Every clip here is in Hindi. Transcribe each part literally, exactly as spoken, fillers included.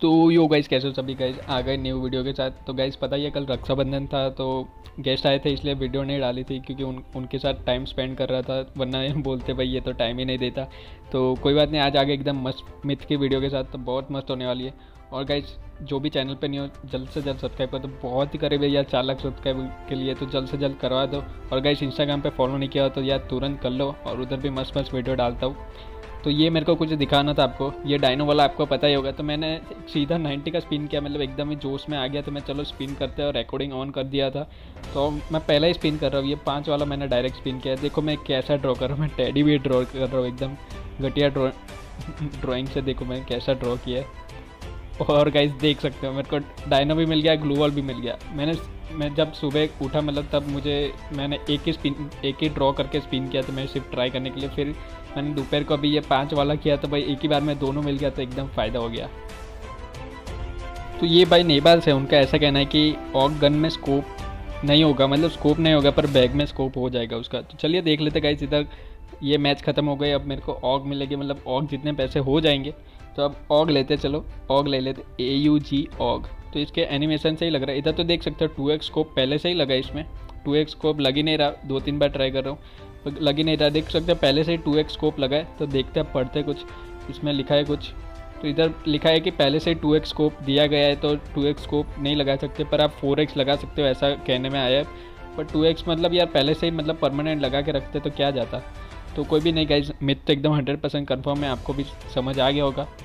तो यो गाइस कैसे हो सभी गाइस, आ गए न्यू वीडियो के साथ। तो गाइस पता ही है कल रक्षाबंधन था, तो गेस्ट आए थे इसलिए वीडियो नहीं डाली थी, क्योंकि उन उनके साथ टाइम स्पेंड कर रहा था, वरना ये बोलते भाई ये तो टाइम ही नहीं देता। तो कोई बात नहीं, आज आगे एकदम मस्त मिथ की वीडियो के साथ, तो बहुत मस्त होने वाली है। और गाइस जो भी चैनल पे नहीं हो जल्द से जल्द सब्सक्राइब कर दो, बहुत ही करीब है यार चार लाख सब्सक्राइब के लिए, तो जल्द से जल्द करवा दो। और गाइस इंस्टाग्राम पे फॉलो नहीं किया हो तो यार तुरंत कर लो, और उधर भी मस्त मस्त वीडियो डालता हूँ। तो ये मेरे को कुछ दिखाना था आपको, ये डायनो वाला आपको पता ही होगा, तो मैंने सीधा नाइन्टी का स्पिन किया, मतलब एकदम ही जोश में आ गया, तो मैं चलो स्पिन करते हैं और रिकॉर्डिंग ऑन कर दिया था। तो मैं पहले ही स्पिन कर रहा हूँ, ये पाँच वाला मैंने डायरेक्ट स्पिन किया। देखो मैं कैसा ड्रॉ कर रहा हूँ, मैं टेडी भी ड्रॉ कर रहा हूँ, एकदम घटिया ड्रॉ ड्रॉइंग से देखो मैंने कैसा ड्रॉ किया है। और गाइस देख सकते हो मेरे को डायनो भी मिल गया, ग्लू वॉल भी मिल गया। मैंने मैं जब सुबह उठा मतलब तब मुझे मैंने एक ही स्पिन एक ही ड्रॉ करके स्पिन किया, तो मैं सिर्फ ट्राई करने के लिए। फिर मैंने दोपहर को अभी ये पाँच वाला किया, तो भाई एक ही बार में दोनों मिल गया, तो एकदम फ़ायदा हो गया। तो ये भाई नेपाल से, उनका ऐसा कहना है कि ऑग गन में स्कोप नहीं होगा, मतलब स्कोप नहीं होगा पर बैग में स्कोप हो जाएगा उसका। तो चलिए देख लेते गाइस, इधर ये मैच ख़त्म हो गए, अब मेरे को ऑग मिलेगी, मतलब ऑग जितने पैसे हो जाएंगे। तो अब ऑग लेते, चलो ऑग ले लेते, ए यू जी ऑग। तो इसके एनिमेशन से ही लग रहा है, इधर तो देख सकते हो टू एक्स स्कोप पहले से ही लगा है, इसमें टू एक्स स्कोप लग ही नहीं रहा, दो तीन बार ट्राई कर रहा हूँ लग ही नहीं रहा। देख सकते हो पहले से ही टू एक्स स्कोप लगा है। तो देखते हैं पढ़ते कुछ इसमें लिखा है कुछ, तो इधर लिखा है कि पहले से ही टू एक्स स्कोप दिया गया है, तो टू एक्स स्कोप नहीं लगा सकते, पर आप फोर एक्स लगा सकते हो, ऐसा कहने में आया है। पर टू एक्स मतलब यार पहले से ही मतलब परमानेंट लगा के रखते तो क्या जाता। तो कोई भी नहीं गाइस, मिथ तो एकदम हंड्रेड परसेंट कन्फर्म है, आपको भी समझ आ गया होगा।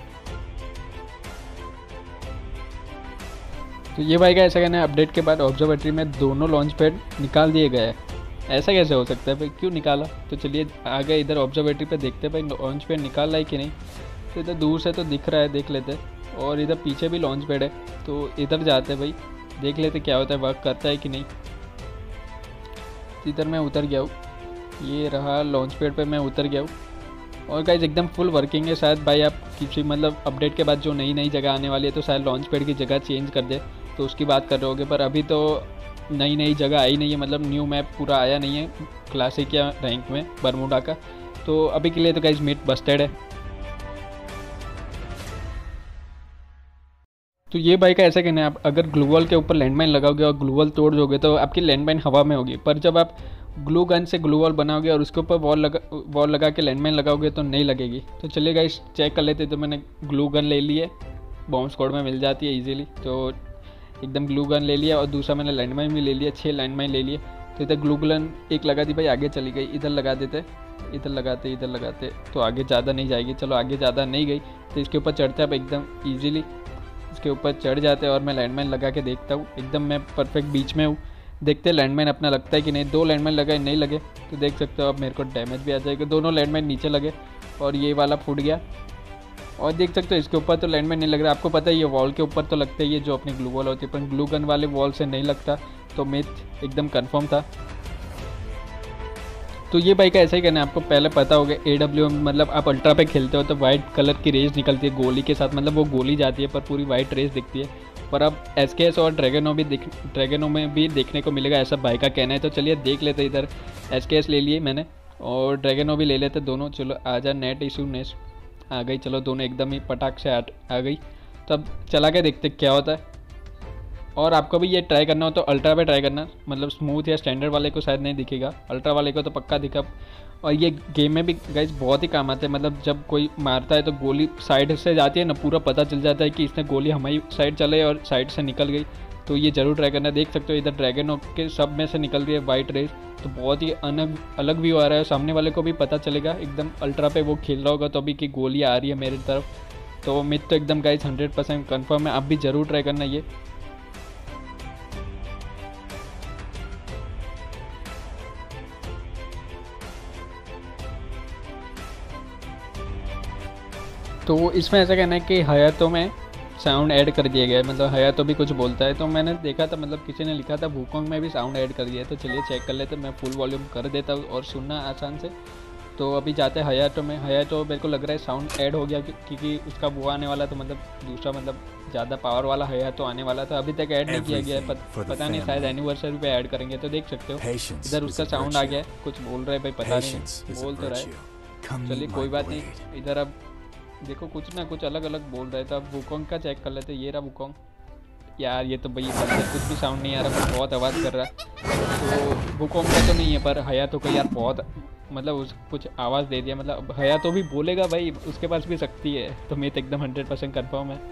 तो ये भाई का ऐसा कहना है, अपडेट के बाद ऑब्जर्वेटरी में दोनों लॉन्च पैड निकाल दिए गए हैं। ऐसा कैसे हो सकता है भाई, क्यों निकाला? तो चलिए आगे इधर ऑब्जर्वेटरी पे देखते हैं भाई लॉन्च पैड निकाल रहा है कि नहीं। तो इधर दूर से तो दिख रहा है, देख लेते हैं। और इधर पीछे भी लॉन्च पैड है, तो इधर जाते हैं भाई, देख लेते क्या होता है, वर्क करता है कि नहीं। इधर मैं उतर गया हूँ, ये रहा लॉन्च पैड पे मैं उतर गया हूँ। और गाइस एकदम फुल वर्किंग है। शायद भाई आप किसी मतलब अपडेट के बाद जो नई नई जगह आने वाली है, तो शायद लॉन्च पैड की जगह चेंज कर दे, तो उसकी बात कर रहे होगे। पर अभी तो नई नई जगह आई नहीं है, मतलब न्यू मैप पूरा आया नहीं है क्लासिक या रैंक में बरमूडा का। तो अभी के लिए तो गाइस मिथ बस्टेड है। तो ये भाई का ऐसा कहना है, आप अगर ग्लू वॉल के ऊपर लैंडमाइन लगाओगे और ग्लू वॉल तोड़ दोगे तो आपकी लैंडमाइन हवा में होगी, पर जब आप ग्लू गन से ग्लू वॉल बनाओगे और उसके ऊपर वॉल लगा वॉल लगा के लैंडमाइन लगाओगे तो नहीं लगेगी। तो चलिए गाइस चेक कर लेते। तो मैंने ग्लू गन ले ली है, बॉम्ब स्क्वाड में मिल जाती है इजीली, तो एकदम ग्लू गन ले लिया। और दूसरा मैंने लैंडमाइन भी ले लिया, छः लैंडमाइन ले लिए। तो इधर ग्लू गन एक लगा दी भाई, आगे चली गई। इधर लगा देते, इधर लगाते इधर लगाते तो आगे ज़्यादा नहीं जाएगी। चलो आगे ज़्यादा नहीं गई, तो इसके ऊपर चढ़ते हैं एकदम ईजिली, इसके ऊपर चढ़ जाते हैं। और मैं लैंडमाइन लगा के देखता हूँ, एकदम मैं परफेक्ट बीच में हूँ। देखते लैंडमाइन अपना लगता है कि नहीं। दो लैंडमाइन लगाए, नहीं लगे, तो देख सकते हो अब मेरे को डैमेज भी आ जाएगा। दोनों लैंडमाइन नीचे लगे और ये वाला फूट गया। और देख सकते हो इसके ऊपर तो लैंडमाइन नहीं लग रहा, आपको पता है ये वॉल के ऊपर तो लगता ही है जो अपनी ग्लू वॉल होती है, पर ग्लू गन वाले वॉल से नहीं लगता। तो मिथ एकदम कंफर्म था। तो ये भाई का ऐसा ही कहना है, आपको पहले पता होगा ए डब्ल्यू एम मतलब आप अल्ट्रा पे खेलते हो तो वाइट कलर की रेस निकलती है गोली के साथ, मतलब वो गोली जाती है पर पूरी वाइट रेस दिखती है। पर अब एस के एस और ड्रैगनो भी दिख ड्रैगनो में भी देखने को मिलेगा, ऐसा भाई का कहना है। तो चलिए देख लेते, इधर एस के एस ले लिए मैंने और ड्रैगनो भी ले लेते दोनों। चलो आ जा, नेट इशू नेस आ गई, चलो दोनों एकदम ही पटाख से आ गई। तो अब चला के देखते क्या होता है। और आपको भी ये ट्राई करना हो तो अल्ट्रा पे ट्राई करना, मतलब स्मूथ या स्टैंडर्ड वाले को शायद नहीं दिखेगा, अल्ट्रा वाले को तो पक्का दिखा। और ये गेम में भी गाइस बहुत ही काम आते हैं, मतलब जब कोई मारता है तो गोली साइड से जाती है ना, पूरा पता चल जाता है कि इसने गोली हमारी साइड चले और साइड से निकल गई। तो ये जरूर ट्राई करना। देख सकते हो इधर ड्रैगन के सब में से निकल रही है वाइट रेस, तो बहुत ही अलग अलग व्यू आ रहा है। सामने वाले को भी पता चलेगा एकदम अल्ट्रा पे वो खेल रहा होगा तो अभी की गोली आ रही है मेरी तरफ। तो मिथ तो एकदम गाइस हंड्रेड परसेंट कन्फर्म है, आप भी ज़रूर ट्राई करना ये। तो इसमें ऐसा कहना है कि हयातों में साउंड ऐड कर दिया गया है, मतलब हयातों भी कुछ बोलता है। तो मैंने देखा था, मतलब किसी ने लिखा था वुकोंग में भी साउंड ऐड कर दिया है। तो चलिए चेक कर लेते, मैं फुल वॉल्यूम कर देता हूँ और सुनना आसान से। तो अभी जाते हैं हयातों में। हयातों मेरे को लग रहा है साउंड ऐड हो गया, क्योंकि उसका वो आने वाला, तो मतलब दूसरा मतलब ज़्यादा पावर वाला हयातो आने वाला था, अभी तक ऐड नहीं किया गया है। पत, पता नहीं शायद एनिवर्सरी पे ऐड करेंगे। तो देख सकते हो इधर उसका साउंड आ गया है, कुछ बोल रहे हैं भाई, पता नहीं बोल तो रहा है। चलिए कोई बात नहीं, इधर अब देखो कुछ ना कुछ अलग अलग बोल रहे थे। अब वुकोंग का चेक कर लेते। ये रहा वुकोंग। यार ये तो भाई बंदर कुछ भी साउंड नहीं आ रहा, बहुत आवाज़ कर रहा है। तो वुकोंग का तो नहीं है, पर हयातो को यार बहुत मतलब उस कुछ आवाज़ दे दिया। मतलब हयातो भी बोलेगा भाई, उसके पास भी शक्ति है। तो मैं तो एकदम हंड्रेड परसेंट कन्फर्म है।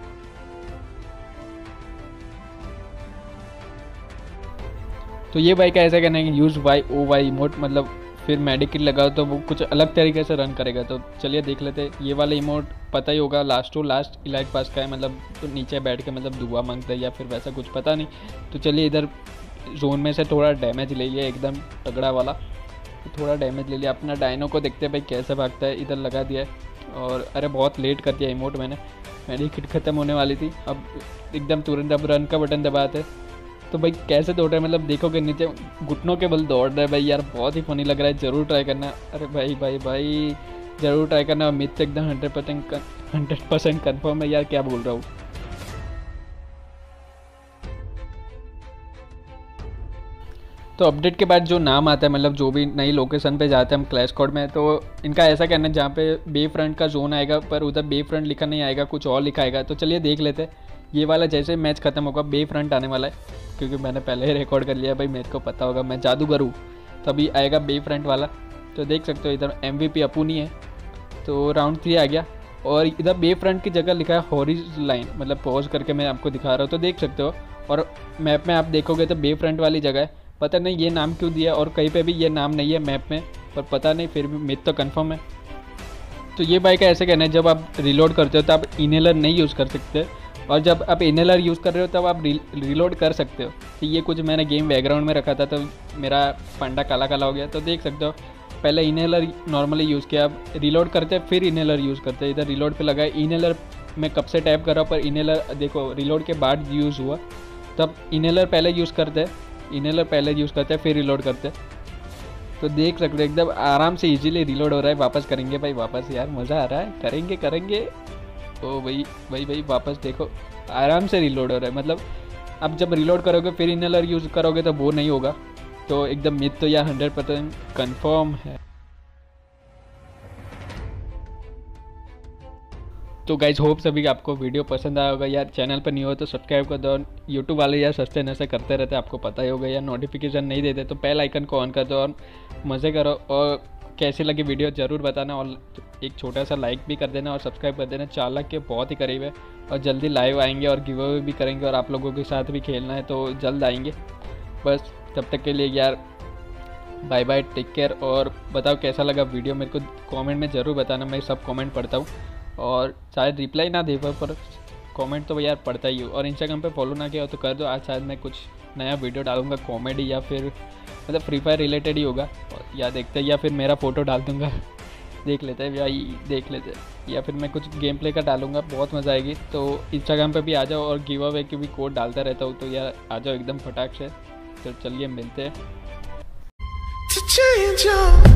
तो ये भाई का ऐसा कहना है कि use Y O Y emote, मतलब फिर मेडिकिट लगाओ तो वो कुछ अलग तरीके से रन करेगा। तो चलिए देख लेते हैं। ये वाला इमोट पता ही होगा, last to last elite pass का है। मतलब तो नीचे बैठ के मतलब दुआ मांगता है या फिर वैसा कुछ, पता नहीं। तो चलिए इधर जोन में से थोड़ा डैमेज ले लिया, एकदम तगड़ा वाला। तो थोड़ा डैमेज ले लिया। अपना डायनो को देखते हैं भाई कैसे भागता है। इधर लगा दिया है और अरे बहुत लेट कर दिया इमोट मैंने। मेडिकिट ख़त्म होने वाली थी, अब एकदम तुरंत अब रन का बटन दबाते। तो भाई कैसे दौड़ रहे हैं, मतलब देखोगे नीचे घुटनों के बल दौड़ रहे हैं भाई। यार बहुत ही फनी लग रहा है, ज़रूर ट्राई करना। अरे भाई भाई भाई ज़रूर ट्राई करना। उम्मीद तो एकदम hundred percent hundred percent confirm है यार, क्या बोल रहा हूँ। तो अपडेट के बाद जो नाम आता है, मतलब जो भी नई लोकेशन पे जाते हैं हम क्लैश स्क्वाड में, तो इनका ऐसा कहना है जहाँ पे बे फ्रंट का जोन आएगा, पर उधर बे फ्रंट लिखा नहीं आएगा, कुछ और लिखा आएगा। तो चलिए देख लेते हैं। ये वाला जैसे मैच खत्म होगा बे फ्रंट आने वाला है, क्योंकि मैंने पहले ही रिकॉर्ड कर लिया भाई, मेरे को पता होगा मैं जादूगर हूँ। तभी आएगा बे फ्रंट वाला। तो देख सकते हो इधर एम वी पी अपू नहीं है, तो राउंड थ्री आ गया। और इधर बे फ्रंट की जगह लिखा है हॉरिज लाइन, मतलब पॉज करके मैं आपको दिखा रहा हूँ, तो देख सकते हो। और मैप में आप देखोगे तो बे फ्रंट वाली जगह है। पता नहीं ये नाम क्यों दिया, और कहीं पे भी ये नाम नहीं है मैप में, पर पता नहीं, फिर भी मिथ तो कंफर्म है। तो ये बाइक का ऐसे कहना है, जब आप रिलोड करते हो तो आप इनहेलर नहीं यूज़ कर सकते, और जब आप इनहेलर यूज़ कर रहे हो तब आप रिलोड कर सकते हो। तो ये कुछ मैंने गेम बैकग्राउंड में रखा था, तो मेरा पंडा काला काला हो गया। तो देख सकते हो पहले इनहेलर नॉर्मली यूज़ किया, अब रिलोड करते हैं फिर इनहेलर यूज़ करते हैं। इधर रिलोड पे लगा है इनहेलर, मैं कब से टैप कर रहा हूँ, पर इनहेलर देखो रिलोड के बाद यूज़ हुआ। तब इनहेलर पहले यूज़ करते हैं, इनहेलर पहले यूज़ करते हैं फिर रिलोड करते हैं। तो देख सकते हो एकदम आराम से इजीली रिलोड हो रहा है। वापस करेंगे भाई, वापस यार मज़ा आ रहा है, करेंगे करेंगे। ओ भाई भाई भाई वापस देखो, आराम से रिलोड हो रहा है। मतलब अब जब रिलोड करोगे फिर इनहेलर यूज़ करोगे तो वो नहीं होगा। तो एकदम मिथ तो यार हंड्रेड परसेंट कन्फर्म है। तो गाइज होप सभी आपको वीडियो पसंद आया होगा। यार चैनल पर नहीं हो तो सब्सक्राइब कर दो। यूट्यूब वाले यार सस्ते नशे करते रहते, आपको पता ही होगा यार। नोटिफिकेशन नहीं देते तो बेल आइकन को ऑन कर दो और मज़े करो। और कैसी लगी वीडियो ज़रूर बताना, और एक छोटा सा लाइक भी कर देना और सब्सक्राइब कर देना। चार लाख के बहुत ही करीब है, और जल्दी लाइव आएंगे और गिव अवे भी करेंगे, और आप लोगों के साथ भी खेलना है तो जल्द आएंगे। बस तब तक के लिए यार बाय बाय, टेक केयर। और बताओ कैसा लगा वीडियो, मेरे को कमेंट में ज़रूर बताना। मैं सब कमेंट पढ़ता हूँ, और शायद रिप्लाई ना दे पाऊँ पर कमेंट तो यार पढ़ता ही हूँ। और इंस्टाग्राम पे फॉलो ना किया हो तो कर दो। आज शायद मैं कुछ नया वीडियो डालूंगा, कॉमेडी या फिर मतलब फ्री फायर रिलेटेड ही होगा, या देखते हैं, या फिर मेरा फ़ोटो डाल दूँगा देख लेते हैं भाई, देख लेते हैं। या फिर मैं कुछ गेम प्ले का डालूंगा, बहुत मज़ा आएगी। तो इंस्टाग्राम पे भी आ जाओ, और गिव अवे की भी कोड डालता रहता हूँ, तो यार आ जाओ एकदम फटाक से। तो चलिए मिलते हैं।